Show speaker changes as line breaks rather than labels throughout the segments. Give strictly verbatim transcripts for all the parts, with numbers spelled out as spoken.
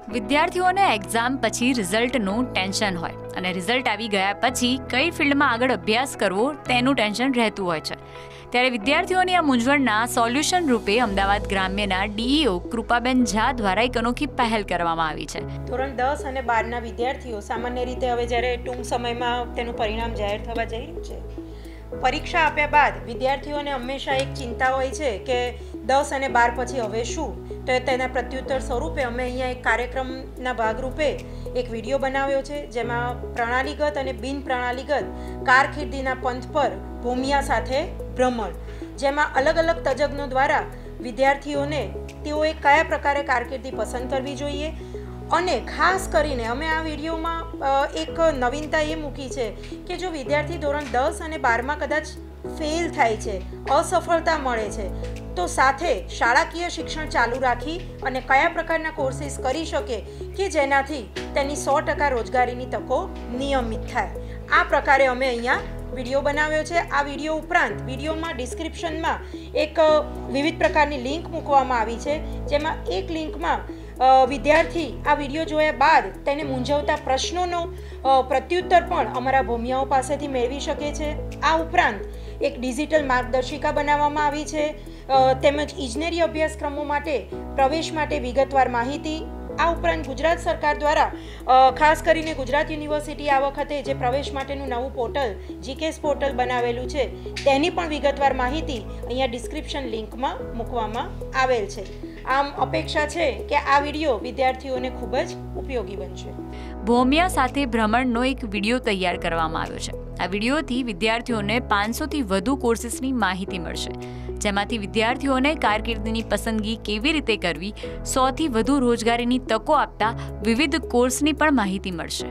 વિદ્યાર્થીઓને એક્ઝામ પછી રિઝલ્ટનું ટેન્શન હોય અને રિઝલ્ટ આવી ગયા પછી કઈ ફિલ્ડમાં આગળ અભ્યાસ કરવો તેનું ટેન્શન રહેતું હોય છે. ત્યારે વિદ્યાર્થીઓની આ મૂંઝવણના સોલ્યુશન રૂપે અમદાવાદ ગ્રામ્યના ડીઈઓ કૃપાબેન ઝા દ્વારા એક અનોખી પહેલ કરવામાં આવી છે.
ધોરણ દસ અને બારના વિદ્યાર્થીઓ સામાન્ય રીતે હવે જ્યારે ટૂંક સમયમાં તેનું પરિણામ જાહેર થવા જઈ રહ્યું છે, પરીક્ષા આપ્યા બાદ વિદ્યાર્થીઓને હંમેશા એક ચિંતા હોય છે કે દસ અને બાર પછી હવે શું. તો તેના પ્રત્યુત્તર સ્વરૂપે અમે અહીંયા એક કાર્યક્રમના ભાગરૂપે એક વિડીયો બનાવ્યો છે, જેમાં પ્રણાલીગત અને બિન પ્રણાલીગત કારકિર્દીના પંથ પર ભૂમિયા સાથે ભ્રમણ, જેમાં અલગ અલગ તજજ્ઞો દ્વારા વિદ્યાર્થીઓને તેઓએ કયા પ્રકારે કારકિર્દી પસંદ કરવી જોઈએ અને ખાસ કરીને અમે આ વિડીયોમાં એક નવીનતા એ મૂકી છે કે જો વિદ્યાર્થી ધોરણ દસ અને બારમાં કદાચ ફેલ થાય છે, અસફળતા મળે છે, તો સાથે શાળાકીય શિક્ષણ ચાલુ રાખી અને કયા પ્રકારના કોર્સિસ કરી શકે કે જેનાથી તેની સો ટકા રોજગારીની તકો નિયમિત થાય. આ પ્રકારે અમે અહીંયા વિડીયો બનાવ્યો છે. આ વિડીયો ઉપરાંત વિડીયોમાં ડિસ્ક્રિપ્શનમાં એક વિવિધ પ્રકારની લિંક મૂકવામાં આવી છે, જેમાં એક લિંકમાં વિદ્યાર્થી આ વિડીયો જોયા બાદ તેને મૂંઝવતા પ્રશ્નોનો પ્રત્યુત્તર પણ અમારા ભૂમિયાઓ પાસેથી મેળવી શકે છે. આ ઉપરાંત એક ડિજિટલ માર્ગદર્શિકા બનાવવામાં આવી છે, તેમજ ઇજનેરી અભ્યાસક્રમો માટે પ્રવેશ માટે વિગતવાર માહિતી. આ ઉપરાંત ગુજરાત સરકાર દ્વારા ખાસ કરીને ગુજરાત યુનિવર્સિટી આ વખતે જે પ્રવેશ માટેનું નવું પોર્ટલ જીકેસ પોર્ટલ બનાવેલું છે, તેની પણ વિગતવાર માહિતી અહીંયા ડિસ્ક્રિપ્શન લિંકમાં મૂકવામાં આવેલ છે. આમ અપેક્ષા છે કે આ વિડીયો વિદ્યાર્થીઓને ખૂબ જ ઉપયોગી બનશે.
ભૂમિયા સાથે ભ્રમણનો એક વિડીયો તૈયાર કરવામાં આવ્યો છે. આ વિડીયોથી વિદ્યાર્થીઓને પાંચસોથી વધુ કોર્સિસની માહિતી મળશે, જેમાંથી વિદ્યાર્થીઓને કારકિર્દીની પસંદગી કેવી રીતે કરવી, સોથી વધુ રોજગારીની તકો આપતા વિવિધ કોર્સની પણ માહિતી મળશે.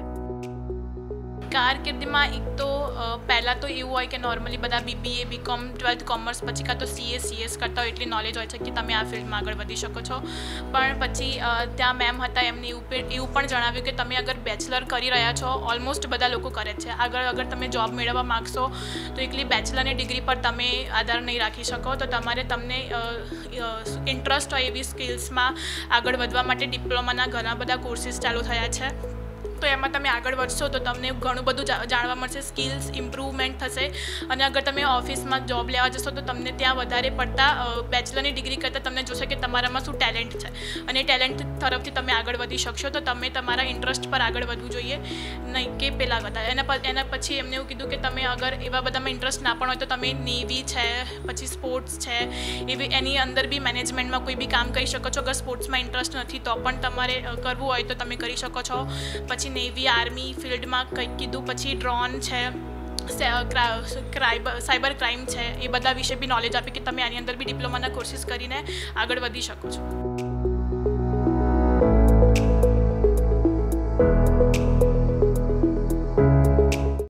કારકિર્દીમાં એક તો પહેલાં તો એવું હોય કે નોર્મલી બધા બીબીએ બીકોમ ટ્વેલ્થ કોમર્સ પછી કાં તો સીએ સીએસ કરતા હોય એટલી નોલેજ હોય છે કે તમે આ ફિલ્ડમાં આગળ વધી શકો છો. પણ પછી ત્યાં મેમ હતા, એમને એવું એવું પણ જણાવ્યું કે તમે અગર બેચલર કરી રહ્યા છો, ઓલમોસ્ટ બધા લોકો કરે છે, આગળ અગર તમે જોબ મેળવવા માગશો તો એકલી બેચલરની ડિગ્રી પર તમે આધાર નહીં રાખી શકો. તો તમારે તમને ઇન્ટરેસ્ટ હોય એવી સ્કિલ્સમાં આગળ વધવા માટે ડિપ્લોમાના ઘણા બધા કોર્સિસ ચાલુ થયા છે. તો એમાં તમે આગળ વધશો તો તમને ઘણું બધું જાણવા મળશે, સ્કિલ્સ ઇમ્પ્રુવમેન્ટ થશે. અને અગર તમે ઓફિસમાં જોબ લેવા જશો તો તમને ત્યાં વધારે પડતા બેચલરની ડિગ્રી કરતાં તમને જોશે કે તમારામાં શું ટેલેન્ટ છે, અને ટેલેન્ટ તરફથી તમે આગળ વધી શકશો. તો તમે તમારા ઇન્ટરેસ્ટ પર આગળ વધવું જોઈએ, નહીં કે પેલા વધારે. એના એના પછી એમને એવું કીધું કે તમે અગર એવા બધામાં ઇન્ટરેસ્ટ ના પણ હોય તો તમે નેવી છે, પછી સ્પોર્ટ્સ છે, એવી એની અંદર બી મેનેજમેન્ટમાં કોઈ બી કામ કરી શકો છો. અગર સ્પોર્ટ્સમાં ઇન્ટરેસ્ટ નથી તો પણ તમારે કરવું હોય તો તમે કરી શકો છો. પછી નેવી આર્મી ફિલ્ડમાં કંઈક કીધું, પછી ડ્રોન છે, સાયબર ક્રાઇમ છે, એ બધા વિશે બી નોલેજ આપી કે તમે આની અંદર બી ડિપ્લોમાના કોર્સિસ કરીને આગળ વધી શકો છો.